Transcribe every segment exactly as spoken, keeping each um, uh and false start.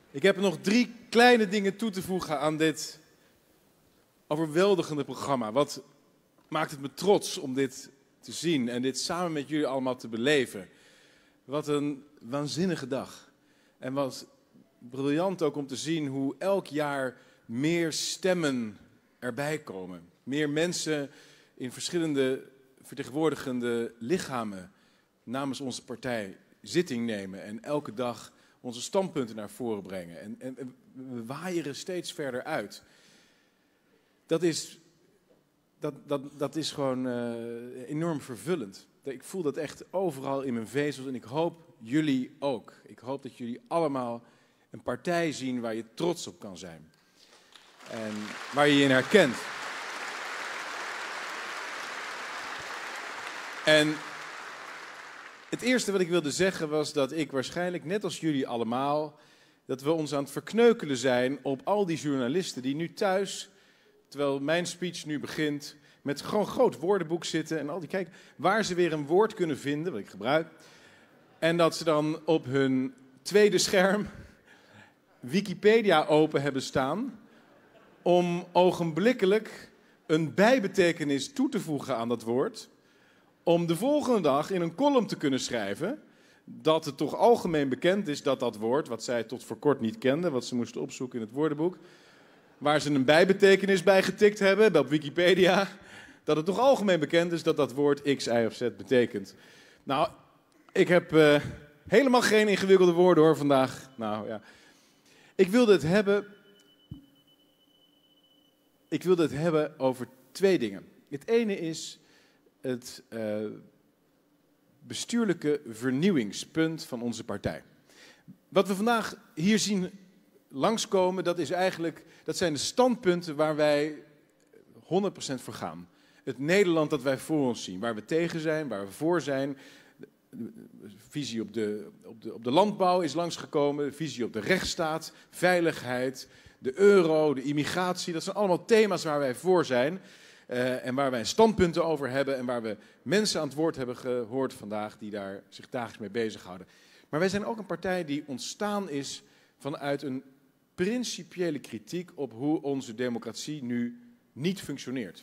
Ik heb nog drie kleine dingen toe te voegen aan dit overweldigende programma. Wat maakt het me trots om dit te zien en dit samen met jullie allemaal te beleven. Wat een waanzinnige dag. En wat briljant ook om te zien hoe elk jaar meer stemmen erbij komen. Meer mensen in verschillende vertegenwoordigende lichamen namens onze partij zitting nemen en elke dag onze standpunten naar voren brengen. En, en, en we waaieren steeds verder uit. Dat is, dat, dat, dat is gewoon uh, enorm vervullend. Ik voel dat echt overal in mijn vezels en ik hoop jullie ook. Ik hoop dat jullie allemaal een partij zien waar je trots op kan zijn. En waar je je in herkent. En het eerste wat ik wilde zeggen was dat ik waarschijnlijk, net als jullie allemaal, dat we ons aan het verkneukelen zijn op al die journalisten die nu thuis, terwijl mijn speech nu begint, met gewoon groot woordenboek zitten en al die kijken waar ze weer een woord kunnen vinden, wat ik gebruik. En dat ze dan op hun tweede scherm Wikipedia open hebben staan om ogenblikkelijk een bijbetekenis toe te voegen aan dat woord. Om de volgende dag in een column te kunnen schrijven dat het toch algemeen bekend is dat dat woord, wat zij tot voor kort niet kenden, wat ze moesten opzoeken in het woordenboek, waar ze een bijbetekenis bij getikt hebben, op Wikipedia, dat het toch algemeen bekend is dat dat woord X, Y of Z betekent. Nou, ik heb uh, helemaal geen ingewikkelde woorden hoor vandaag. Nou ja, ik wilde het hebben, ik wilde het hebben over twee dingen. Het ene is het uh, bestuurlijke vernieuwingspunt van onze partij. Wat we vandaag hier zien langskomen, dat is eigenlijk, dat zijn de standpunten waar wij honderd procent voor gaan. Het Nederland dat wij voor ons zien, waar we tegen zijn, waar we voor zijn. De visie op de, op de, op de landbouw is langsgekomen, de visie op de rechtsstaat, veiligheid, de euro, de immigratie. Dat zijn allemaal thema's waar wij voor zijn. Uh, en waar wij standpunten over hebben en waar we mensen aan het woord hebben gehoord vandaag die daar zich dagelijks mee bezighouden. Maar wij zijn ook een partij die ontstaan is vanuit een principiële kritiek op hoe onze democratie nu niet functioneert.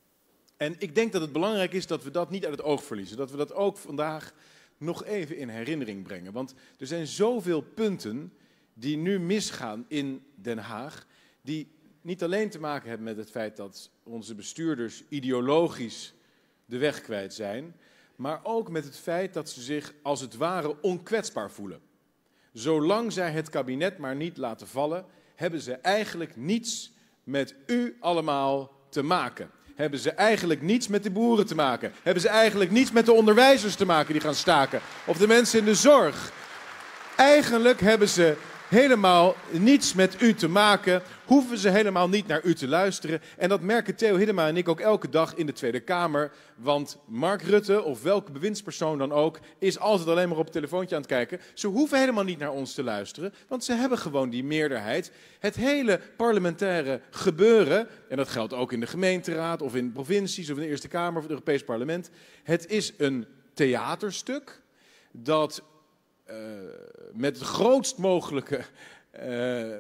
En ik denk dat het belangrijk is dat we dat niet uit het oog verliezen. Dat we dat ook vandaag nog even in herinnering brengen. Want er zijn zoveel punten die nu misgaan in Den Haag, die niet alleen te maken hebben met het feit dat onze bestuurders ideologisch de weg kwijt zijn, maar ook met het feit dat ze zich als het ware onkwetsbaar voelen. Zolang zij het kabinet maar niet laten vallen, hebben ze eigenlijk niets met u allemaal te maken. Hebben ze eigenlijk niets met de boeren te maken. Hebben ze eigenlijk niets met de onderwijzers te maken die gaan staken. Of de mensen in de zorg. Eigenlijk hebben ze helemaal niets met u te maken, hoeven ze helemaal niet naar u te luisteren. En dat merken Theo Hiddema en ik ook elke dag in de Tweede Kamer. Want Mark Rutte, of welke bewindspersoon dan ook, is altijd alleen maar op het telefoontje aan het kijken. Ze hoeven helemaal niet naar ons te luisteren, want ze hebben gewoon die meerderheid. Het hele parlementaire gebeuren, en dat geldt ook in de gemeenteraad, of in provincies, of in de Eerste Kamer, of het Europees Parlement. Het is een theaterstuk dat Uh, met de grootst mogelijke uh,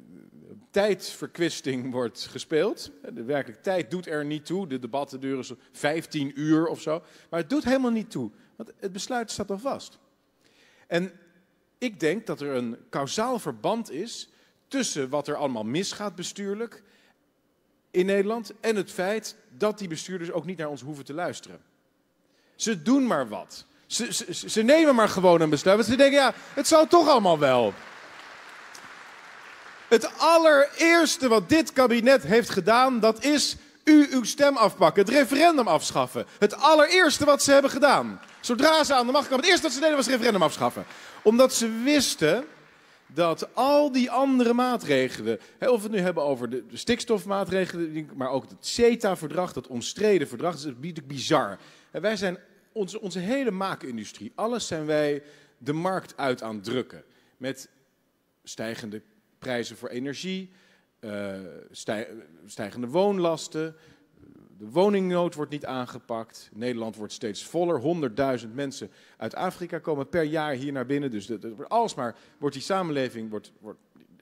tijdverkwisting wordt gespeeld. De werkelijke tijd doet er niet toe. De debatten duren zo vijftien uur of zo. Maar het doet helemaal niet toe. Want het besluit staat al vast. En ik denk dat er een kausaal verband is tussen wat er allemaal misgaat bestuurlijk in Nederland en het feit dat die bestuurders ook niet naar ons hoeven te luisteren. Ze doen maar wat. Ze, ze, ze nemen maar gewoon een besluit. Want ze denken, ja, het zou toch allemaal wel. Het allereerste wat dit kabinet heeft gedaan, dat is u uw stem afpakken. Het referendum afschaffen. Het allereerste wat ze hebben gedaan. Zodra ze aan de macht kwamen, het eerste wat ze deden was het referendum afschaffen. Omdat ze wisten dat al die andere maatregelen, of we het nu hebben over de, de stikstofmaatregelen, maar ook het CETA-verdrag, dat omstreden verdrag, dat is natuurlijk bizar. En wij zijn Onze, onze hele maakindustrie, alles zijn wij de markt uit aan het drukken. Met stijgende prijzen voor energie, uh, stij, stijgende woonlasten. De woningnood wordt niet aangepakt. Nederland wordt steeds voller. honderdduizend mensen uit Afrika komen per jaar hier naar binnen. Dus dat, dat wordt alsmaar wordt die samenleving wordt, wordt,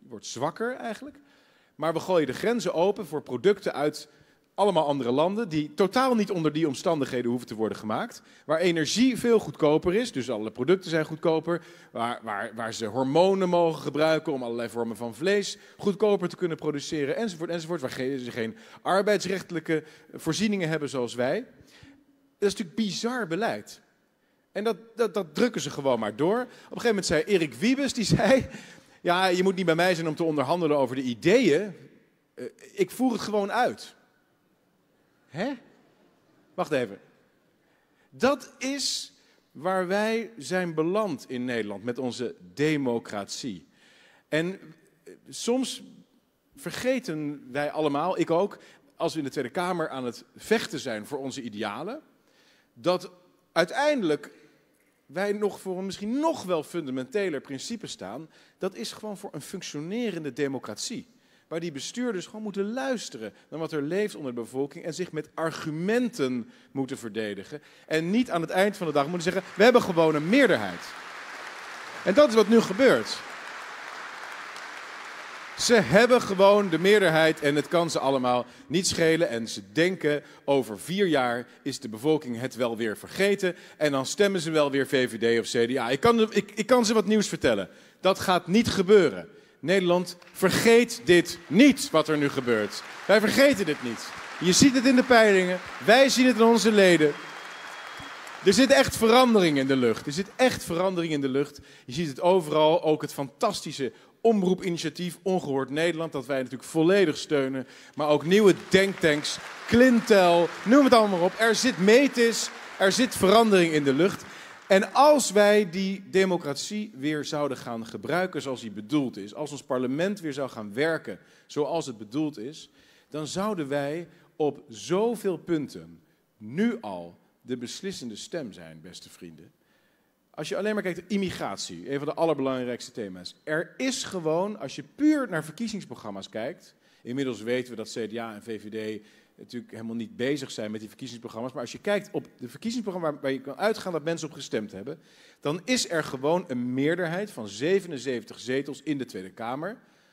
wordt zwakker eigenlijk. Maar we gooien de grenzen open voor producten uit allemaal andere landen die totaal niet onder die omstandigheden hoeven te worden gemaakt. Waar energie veel goedkoper is, dus alle producten zijn goedkoper. Waar, waar, waar ze hormonen mogen gebruiken om allerlei vormen van vlees goedkoper te kunnen produceren, enzovoort, enzovoort. Waar ze geen arbeidsrechtelijke voorzieningen hebben zoals wij. Dat is natuurlijk bizar beleid. En dat, dat, dat drukken ze gewoon maar door. Op een gegeven moment zei Erik Wiebes, die zei, ja, je moet niet bij mij zijn om te onderhandelen over de ideeën. Uh, ik voer het gewoon uit. Hè? Wacht even. Dat is waar wij zijn beland in Nederland met onze democratie. En soms vergeten wij allemaal, ik ook, als we in de Tweede Kamer aan het vechten zijn voor onze idealen, dat uiteindelijk wij nog voor een misschien nog wel fundamenteler principe staan. Dat is gewoon voor een functionerende democratie. Waar die bestuurders gewoon moeten luisteren naar wat er leeft onder de bevolking en zich met argumenten moeten verdedigen. En niet aan het eind van de dag moeten zeggen, we hebben gewoon een meerderheid. En dat is wat nu gebeurt. Ze hebben gewoon de meerderheid en het kan ze allemaal niet schelen. En ze denken, over vier jaar is de bevolking het wel weer vergeten. En dan stemmen ze wel weer V V D of C D A. Ik kan, ik, ik kan ze wat nieuws vertellen. Dat gaat niet gebeuren. Nederland vergeet dit niet, wat er nu gebeurt. Wij vergeten dit niet. Je ziet het in de peilingen. Wij zien het in onze leden. Er zit echt verandering in de lucht. Er zit echt verandering in de lucht. Je ziet het overal. Ook het fantastische omroepinitiatief Ongehoord Nederland, dat wij natuurlijk volledig steunen. Maar ook nieuwe denktanks, Clintel, noem het allemaal maar op. Er zit metis, er zit verandering in de lucht. En als wij die democratie weer zouden gaan gebruiken zoals die bedoeld is, als ons parlement weer zou gaan werken zoals het bedoeld is, dan zouden wij op zoveel punten nu al de beslissende stem zijn, beste vrienden. Als je alleen maar kijkt naar immigratie, een van de allerbelangrijkste thema's. Er is gewoon, als je puur naar verkiezingsprogramma's kijkt, inmiddels weten we dat C D A en V V D natuurlijk helemaal niet bezig zijn met die verkiezingsprogramma's, maar als je kijkt op de verkiezingsprogramma's waar je kan uitgaan dat mensen op gestemd hebben, dan is er gewoon een meerderheid van zevenenzeventig zetels in de Tweede Kamer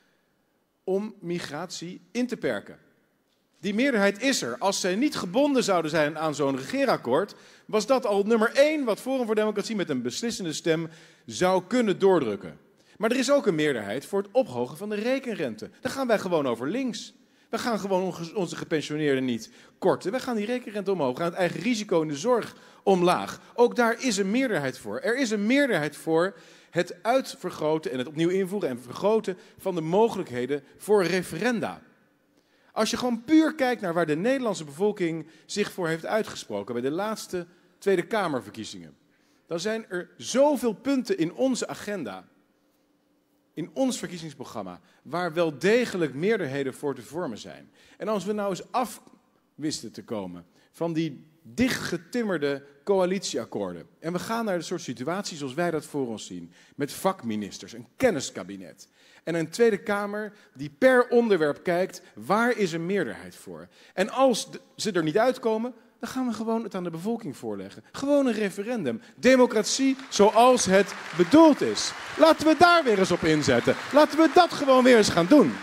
om migratie in te perken. Die meerderheid is er. Als zij niet gebonden zouden zijn aan zo'n regeerakkoord, was dat al nummer één wat Forum voor Democratie met een beslissende stem zou kunnen doordrukken. Maar er is ook een meerderheid voor het ophogen van de rekenrente. Daar gaan wij gewoon over links. We gaan gewoon onze gepensioneerden niet korten. We gaan die rekenrente omhoog. We gaan het eigen risico in de zorg omlaag. Ook daar is een meerderheid voor. Er is een meerderheid voor het uitvergroten en het opnieuw invoeren en vergroten van de mogelijkheden voor referenda. Als je gewoon puur kijkt naar waar de Nederlandse bevolking zich voor heeft uitgesproken bij de laatste Tweede Kamerverkiezingen, dan zijn er zoveel punten in onze agenda, in ons verkiezingsprogramma, waar wel degelijk meerderheden voor te vormen zijn. En als we nou eens af wisten te komen van die dichtgetimmerde coalitieakkoorden, en we gaan naar de soort situaties zoals wij dat voor ons zien, met vakministers, een kenniskabinet, en een Tweede Kamer die per onderwerp kijkt, waar is een meerderheid voor? En als ze er niet uitkomen, dan gaan we gewoon het aan de bevolking voorleggen. Gewoon een referendum. Democratie zoals het bedoeld is. Laten we daar weer eens op inzetten. Laten we dat gewoon weer eens gaan doen.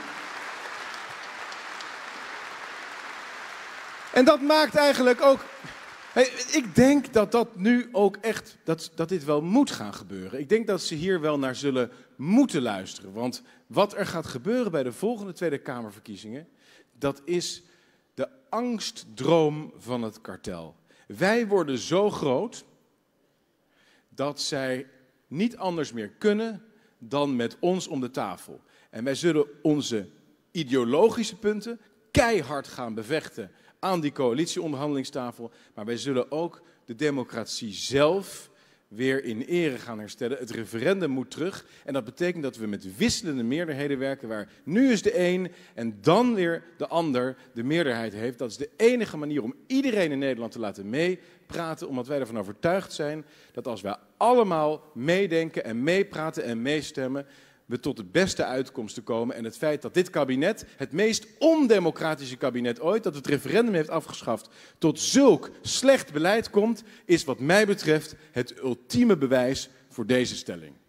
En dat maakt eigenlijk ook... Hey, ik denk dat dat nu ook echt, dat, dat dit wel moet gaan gebeuren. Ik denk dat ze hier wel naar zullen moeten luisteren. Want wat er gaat gebeuren bij de volgende Tweede Kamerverkiezingen, dat is de angstdroom van het kartel. Wij worden zo groot dat zij niet anders meer kunnen dan met ons om de tafel. En wij zullen onze ideologische punten keihard gaan bevechten aan die coalitieonderhandelingstafel. Maar wij zullen ook de democratie zelf weer in ere gaan herstellen. Het referendum moet terug. En dat betekent dat we met wisselende meerderheden werken, waar nu is de een en dan weer de ander de meerderheid heeft. Dat is de enige manier om iedereen in Nederland te laten meepraten, omdat wij ervan overtuigd zijn dat als wij allemaal meedenken en meepraten en meestemmen, we tot de beste uitkomsten komen. En het feit dat dit kabinet, het meest ondemocratische kabinet ooit, dat het referendum heeft afgeschaft, tot zulk slecht beleid komt, is wat mij betreft het ultieme bewijs voor deze stelling.